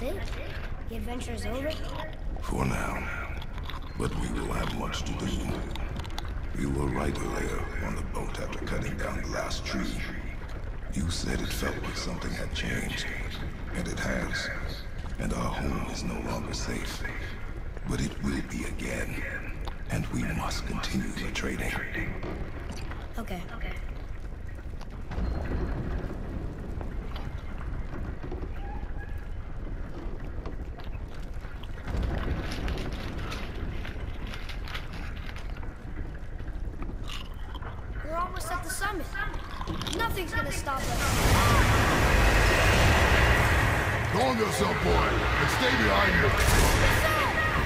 it? The adventure is over? For now. But we will have much to do. You were right earlier on the boat after cutting down the last tree. You said it felt like something had changed. And it has. And our home is no longer safe. But it will be again. And we must continue the trading. Okay. We're almost at the summit. Nothing's gonna stop us. Calm yourself, boy, and stay behind me.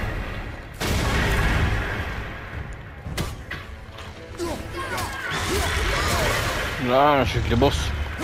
Là, je suis avec les boss.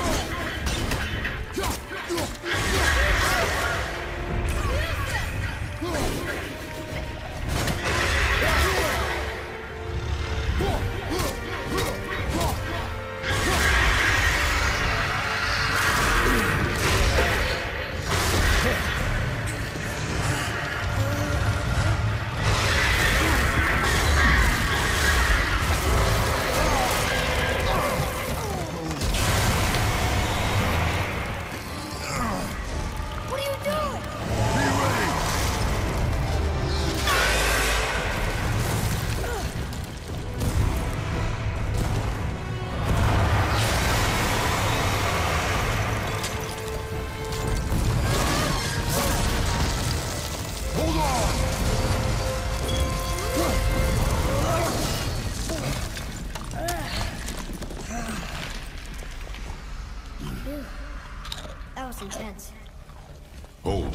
That was intense. Hold.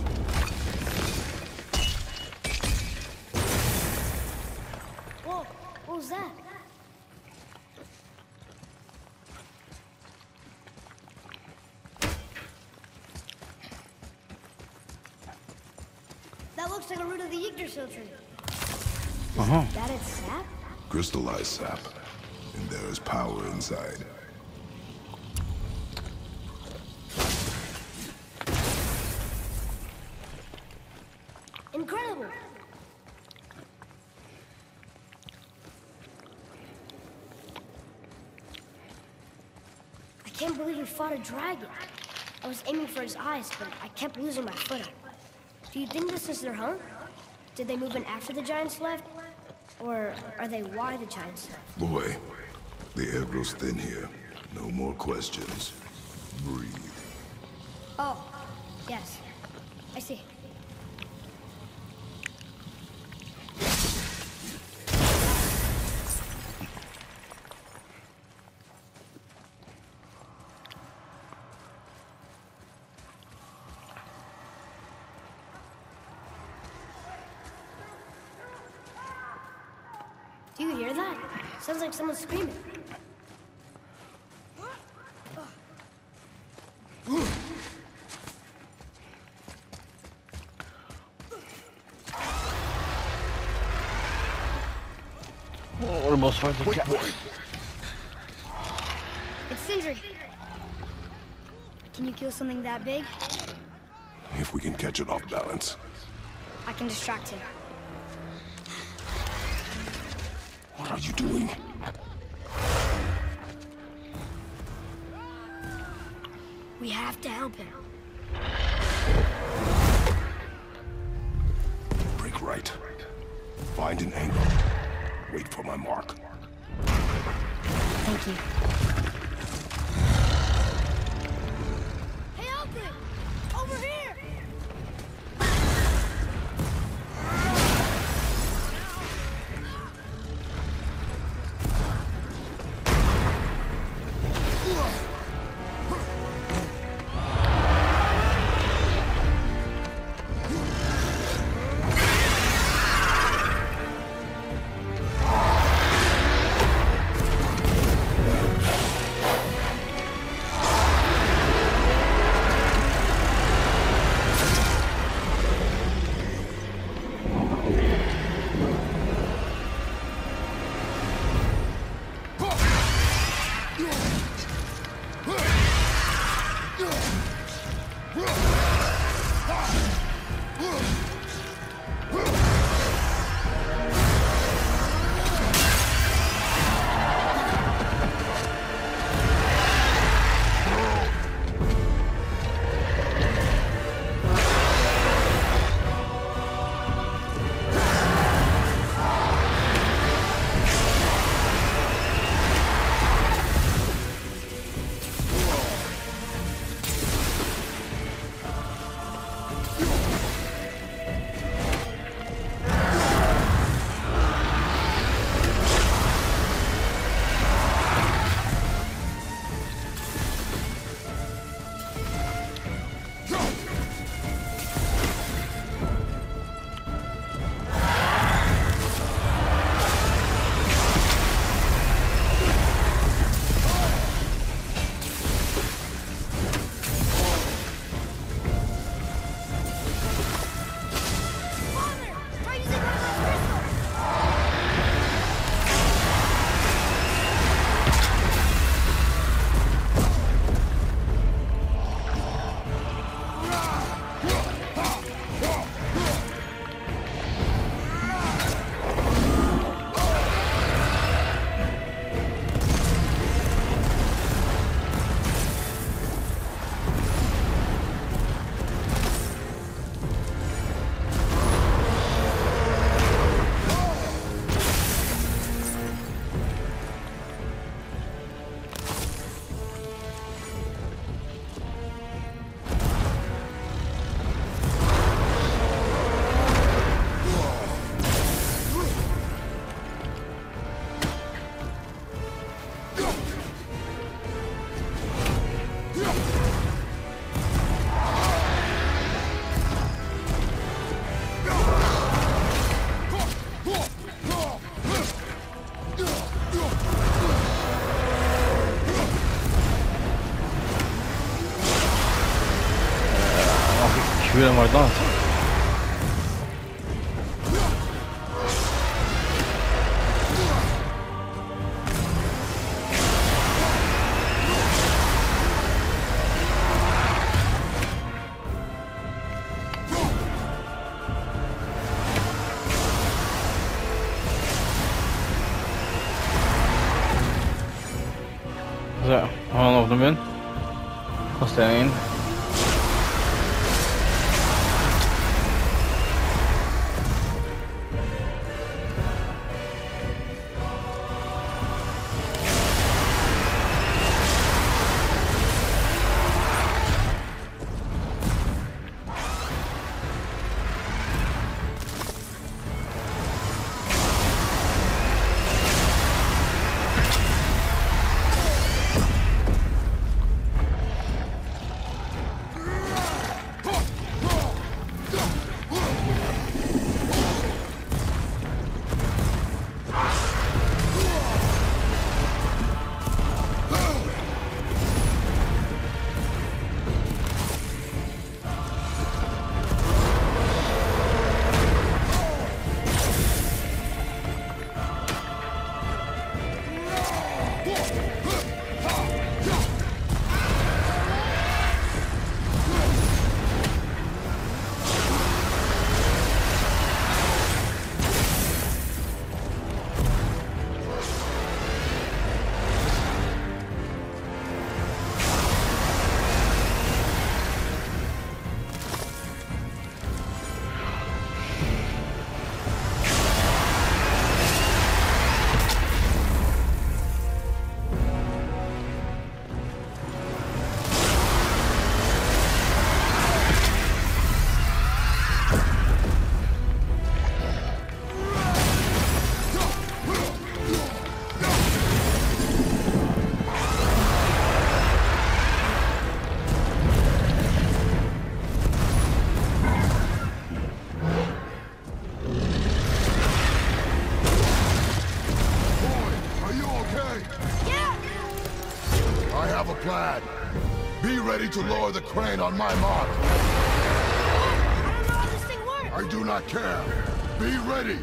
Whoa, what was that? That looks like a root of the Yggdrasil tree. Is that its sap? Crystallized sap. And there is power inside. Incredible! I can't believe we fought a dragon. I was aiming for his eyes, but I kept losing my footing. Do you think this is their home? Did they move in after the giants left? Or are they why the giants left? Boy, the air grows thin here. No more questions. Breathe. Oh, yes. I see. Do you hear that? Sounds like someone screaming. Oh, le boss fight est Wait, boy. It's Sindri. Can you kill something that big? If we can catch it off balance. I can distract him. What are you doing? We have to help him. Break right. Find an angle. Wait for my mark. Thank you. Hey, Alfred! Over here! Kill var dans. Så, har han åpnet min. Kaster jeg inn. Plan. Be ready to lower the crane on my mark. I don't know how this thing works. I do not care. Be ready.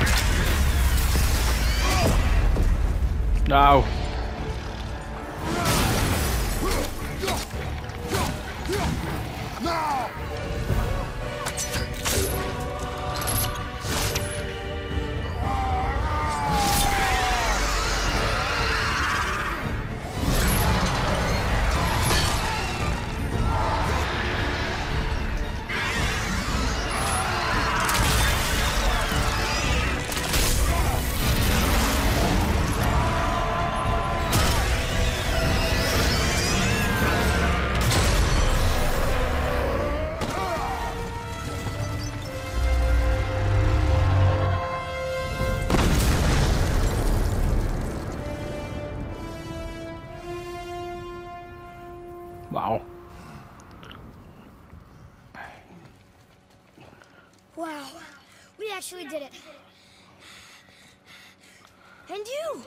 No. Now! Wow. Wow, we actually did it. And you!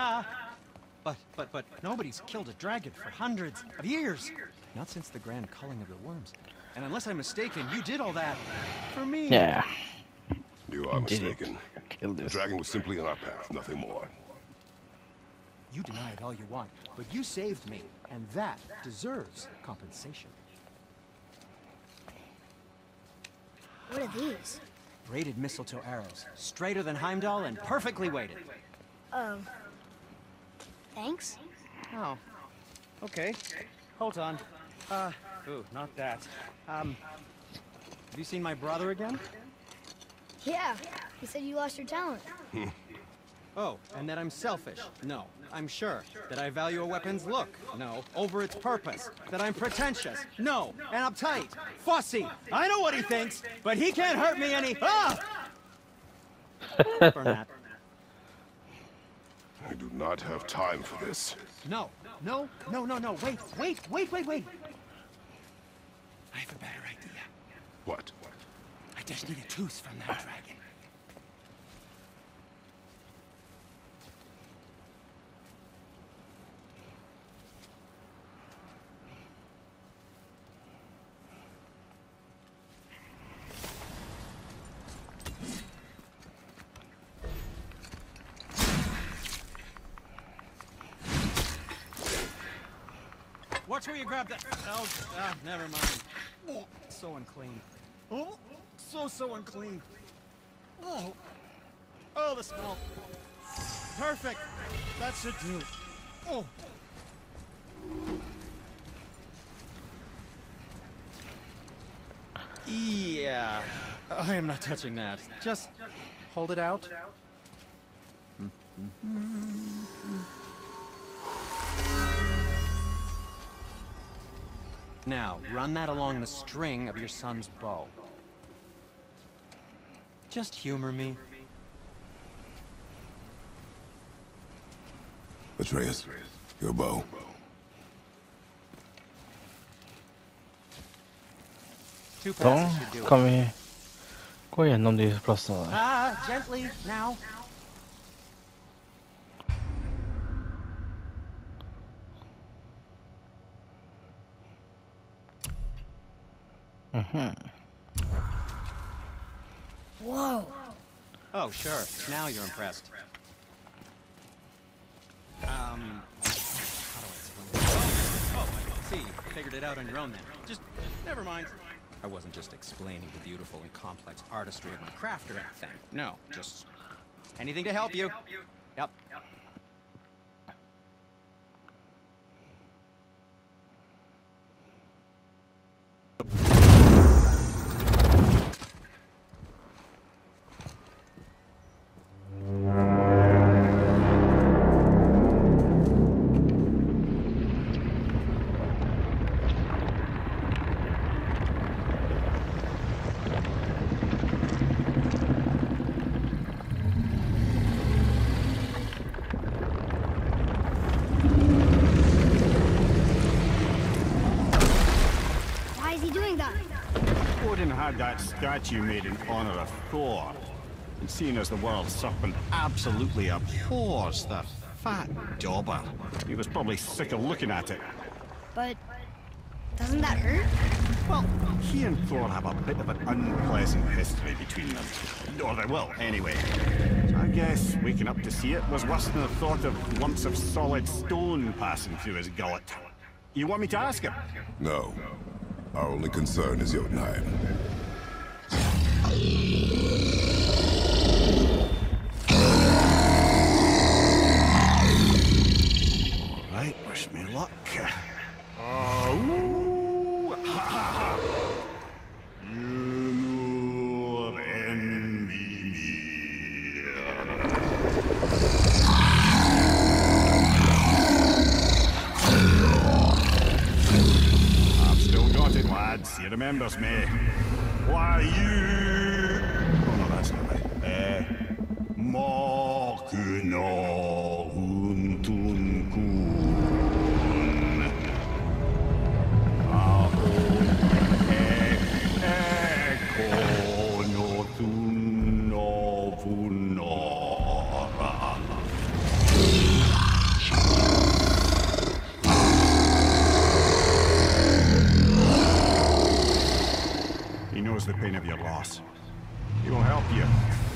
But nobody's killed a dragon for hundreds of years. Not since the Grand Culling of the Worms. And unless I'm mistaken, you did all that for me. Yeah. You are Did it. mistaken. Kill The this. dragon was simply in our path, nothing more. You deny it all you want, but you saved me, and that deserves compensation. What are these? Braided mistletoe arrows, straighter than Heimdall and perfectly weighted. Thanks? Oh. Okay. Hold on. Ooh, not that. Have you seen my brother again? Yeah, he said you lost your talent. Oh, and that I'm selfish? No, I'm sure. That I value a weapon's look? No, over its purpose. That I'm pretentious? No, and uptight, fussy. I know what he thinks, but he can't hurt me any. Ah! For that. I do not have time for this. No. Wait. I have a better idea. What? I just need a tooth from that dragon. Watch where you grab that. Oh, never mind. Oh, so unclean. Oh, so unclean. Oh, the smell. Perfect. That should do. Oh. Yeah. I am not touching that. Just hold it out. Now, run that along the string of your son's bow. Just humor me. Atreus, your bow. Two Då passes should do kan it. vi gå igenom de platserna där. Gently, now. Whoa. Oh, sure. Now you're impressed. How do I explain this? Oh, I see. You figured it out on your own then. Just, never mind. I wasn't just explaining the beautiful and complex artistry of my craft or anything. No, just anything to help you. Yep. Why is he doing that? Odin had that statue made in honor of Thor. And seeing as the world serpent absolutely abhors the fat dauber, he was probably sick of looking at it. But doesn't that hurt? Well, he and Thor have a bit of an unpleasant history between them. Or they will, anyway. So I guess waking up to see it was worse than the thought of lumps of solid stone passing through his gullet. You want me to ask him? No. Our only concern is Jotunheim. Right, wish me luck. Ooh, ha, ha, ha. You envy me. I've still got it, lads. He remembers me. Why, you... Oh, no, that's not right. Mokuno Huntun Kun. Eko no Thun no Vunora. He knows the pain of your loss. He will help you.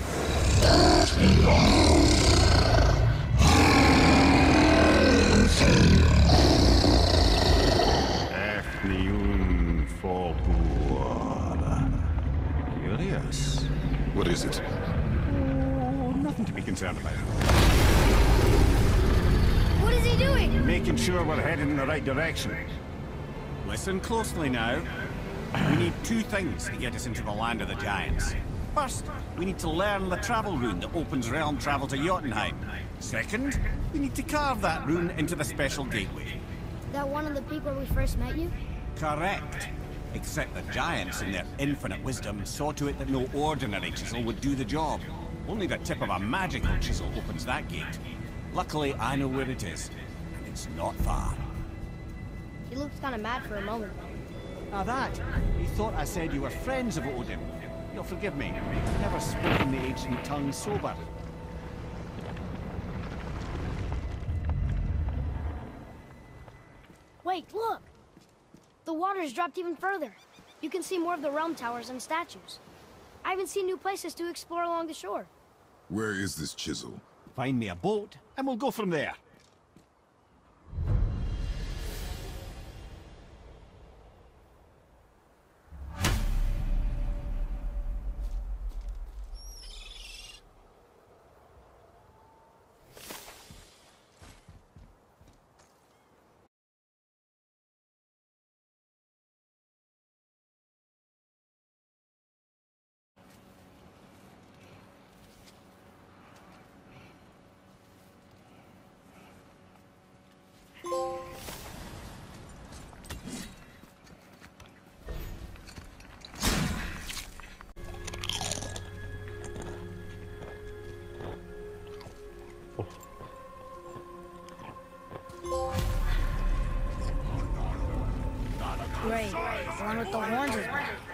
Efniun Fobuara. Curious. What is it? Oh, nothing to be concerned about. What is he doing? Making sure we're heading in the right direction. Listen closely now. We need two things to get us into the land of the giants. First, we need to learn the travel rune that opens realm travel to Jotunheim. Second, we need to carve that rune into the special gateway. That one of the peak where we first met you? Correct. Except the giants, in their infinite wisdom, saw to it that no ordinary chisel would do the job. Only the tip of a magical chisel opens that gate. Luckily, I know where it is, and it's not far. He looked kind of mad for a moment. Now that, you thought I said you were friends of Odin. You'll forgive me. I've never spoken the ancient tongue sober. Wait, look! The water's dropped even further. You can see more of the realm towers and statues. I even see new places to explore along the shore. Where is this chisel? Find me a boat, and we'll go from there. Great. The one with the horns is back.